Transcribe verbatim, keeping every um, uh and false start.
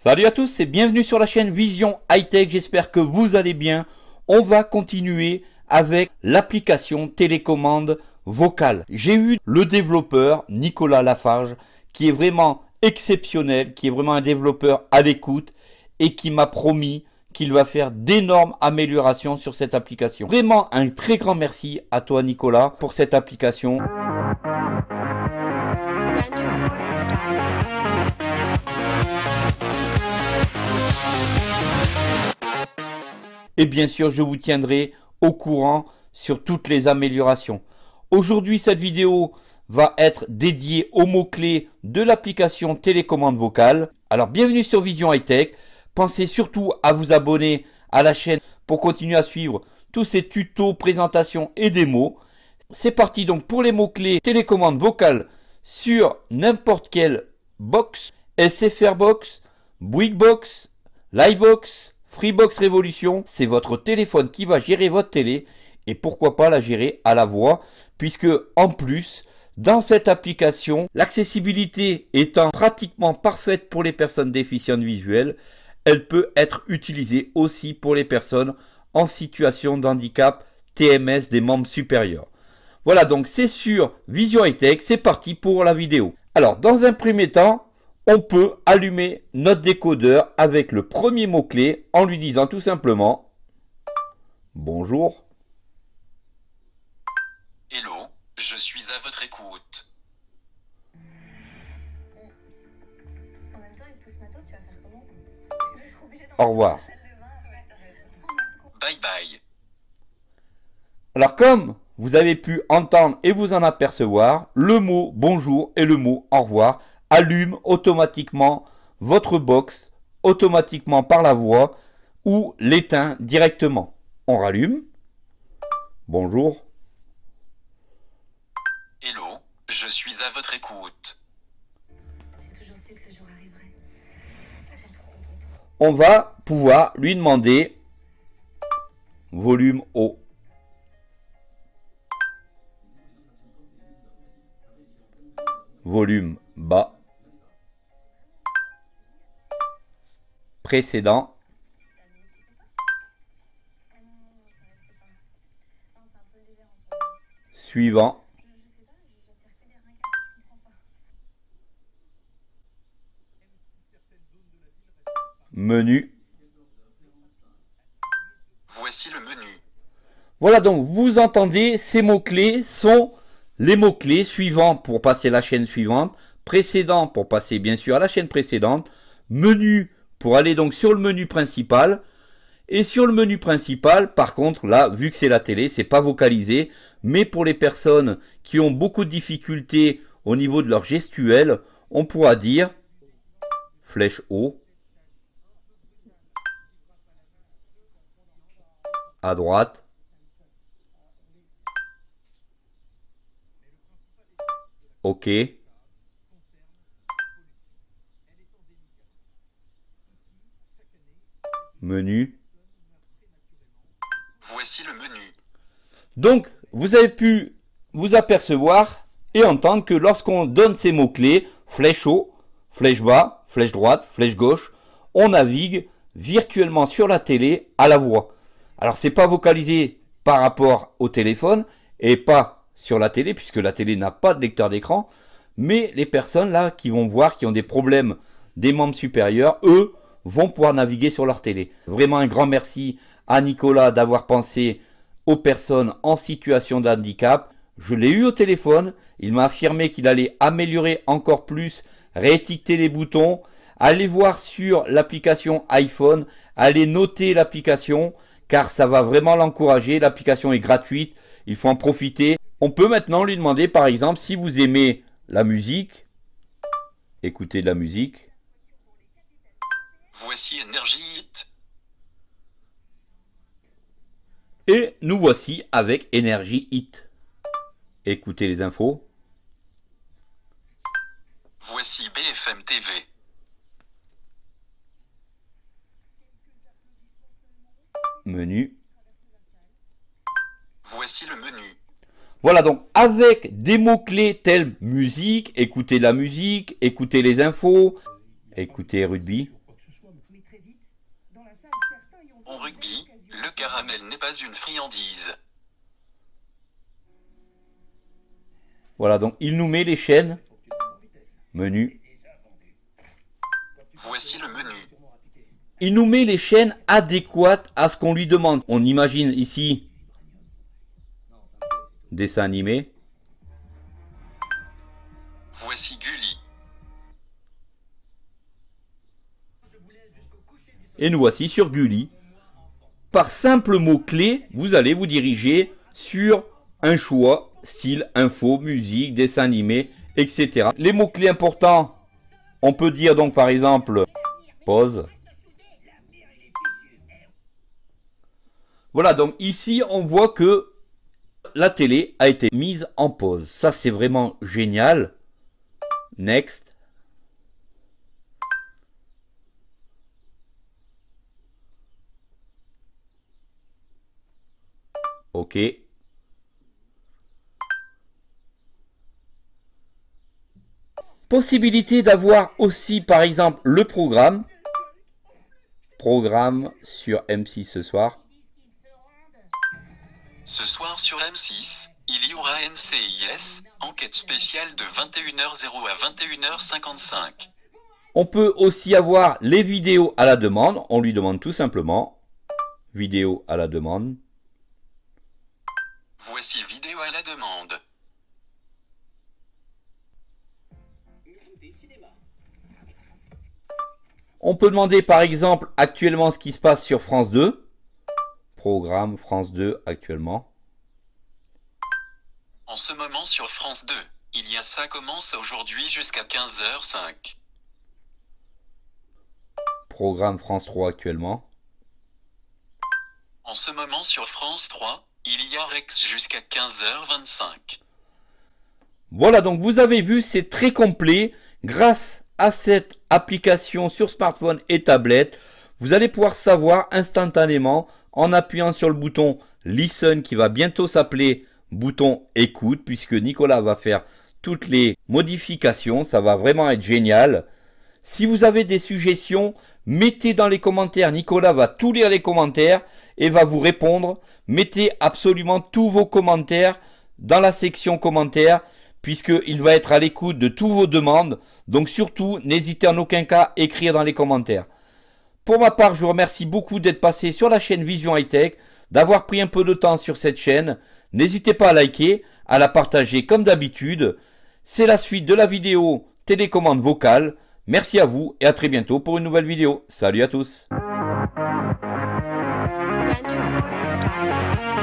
Salut à tous et bienvenue sur la chaîne Vision High Tech, j'espère que vous allez bien. On va continuer avec l'application télécommande vocale. J'ai eu le développeur Nicolas Lafarge qui est vraiment exceptionnel, qui est vraiment un développeur à l'écoute et qui m'a promis qu'il va faire d'énormes améliorations sur cette application. Vraiment un très grand merci à toi Nicolas pour cette application. Et bien sûr, je vous tiendrai au courant sur toutes les améliorations. Aujourd'hui, cette vidéo va être dédiée aux mots-clés de l'application télécommande vocale. Alors, bienvenue sur Vision High Tech. Pensez surtout à vous abonner à la chaîne pour continuer à suivre tous ces tutos, présentations et démos. C'est parti donc pour les mots-clés télécommande vocale sur n'importe quelle box, S F R Box, Bouygues Box, Livebox, Freebox Révolution. C'est votre téléphone qui va gérer votre télé et pourquoi pas la gérer à la voix, puisque en plus, dans cette application, l'accessibilité étant pratiquement parfaite pour les personnes déficientes visuelles, elle peut être utilisée aussi pour les personnes en situation de handicap T M S des membres supérieurs. Voilà, donc c'est sur Vision High Tech, c'est parti pour la vidéo. Alors, dans un premier temps, on peut allumer notre décodeur avec le premier mot-clé en lui disant tout simplement « Bonjour ». Hello, je suis à votre écoute. En même temps, avec tout ce matos, tu vas faire comment? Tu vas être obligé Au revoir. Bye bye. Alors comme vous avez pu entendre et vous en apercevoir, le mot bonjour et le mot au revoir allument automatiquement votre box, automatiquement par la voix ou l'éteint directement. On rallume. Bonjour. Hello, je suis à votre écoute. J'ai toujours su que ce jour arriverait. Attends, trop content. On va pouvoir lui demander volume haut. Volume bas. Précédent. Suivant. Menu. Voici le menu. Voilà, donc vous entendez, ces mots-clés sont les mots-clés suivants pour passer à la chaîne suivante, précédent pour passer bien sûr à la chaîne précédente, menu pour aller donc sur le menu principal. Et sur le menu principal, par contre, là, vu que c'est la télé, c'est pas vocalisé, mais pour les personnes qui ont beaucoup de difficultés au niveau de leur gestuelle, on pourra dire flèche haut, à droite, OK, menu. Voici le menu. Donc, vous avez pu vous apercevoir et entendre que lorsqu'on donne ces mots-clés, flèche haut, flèche bas, flèche droite, flèche gauche, on navigue virtuellement sur la télé à la voix. Alors, c'est pas vocalisé par rapport au téléphone et pas sur la télé, puisque la télé n'a pas de lecteur d'écran, mais les personnes là qui vont voir, qui ont des problèmes des membres supérieurs, eux, vont pouvoir naviguer sur leur télé. Vraiment un grand merci à Nicolas d'avoir pensé aux personnes en situation de handicap. Je l'ai eu au téléphone, il m'a affirmé qu'il allait améliorer encore plus, réétiqueter les boutons, aller voir sur l'application iPhone, aller noter l'application, car ça va vraiment l'encourager. L'application est gratuite, il faut en profiter. On peut maintenant lui demander par exemple si vous aimez la musique, écoutez de la musique. Voici Energy Hit. Et nous voici avec Energy Hit. Écoutez les infos. Voici B F M T V. Menu. Voici le menu. Voilà, donc avec des mots-clés tels musique, écoutez la musique, écoutez les infos, écoutez rugby, caramel n'est pas une friandise. Voilà, donc il nous met les chaînes. Menu. Voici le menu. Il nous met les chaînes adéquates à ce qu'on lui demande. On imagine ici dessin animé. Voici Gulli. Et nous voici sur Gulli. Par simple mot-clé, vous allez vous diriger sur un choix, style, info, musique, dessin animé, et cetera. Les mots-clés importants, on peut dire donc par exemple pause. Voilà, donc ici on voit que la télé a été mise en pause. Ça c'est vraiment génial. Next. OK. Possibilité d'avoir aussi par exemple le programme. Programme sur M six ce soir. Ce soir sur M six, il y aura N C I S, enquête spéciale de vingt et une heures à vingt et une heures cinquante-cinq. On peut aussi avoir les vidéos à la demande. On lui demande tout simplement vidéo à la demande. Voici vidéo à la demande. On peut demander par exemple actuellement ce qui se passe sur France deux. Programme France deux actuellement. En ce moment sur France deux, il y a ça commence aujourd'hui jusqu'à quinze heures cinq. Programme France trois actuellement. En ce moment sur France trois, il y a Rex jusqu'à quinze heures vingt-cinq. Voilà, donc vous avez vu, c'est très complet. Grâce à cette application sur smartphone et tablette, vous allez pouvoir savoir instantanément en appuyant sur le bouton Listen qui va bientôt s'appeler bouton écoute puisque Nicolas va faire toutes les modifications. Ça va vraiment être génial. Si vous avez des suggestions, mettez dans les commentaires. Nicolas va tout lire les commentaires et va vous répondre. Mettez absolument tous vos commentaires dans la section commentaires puisqu'il va être à l'écoute de toutes vos demandes. Donc surtout, n'hésitez en aucun cas à écrire dans les commentaires. Pour ma part, je vous remercie beaucoup d'être passé sur la chaîne Vision High Tech, d'avoir pris un peu de temps sur cette chaîne. N'hésitez pas à liker, à la partager comme d'habitude. C'est la suite de la vidéo télécommande vocale. Merci à vous et à très bientôt pour une nouvelle vidéo. Salut à tous. Render for a stop.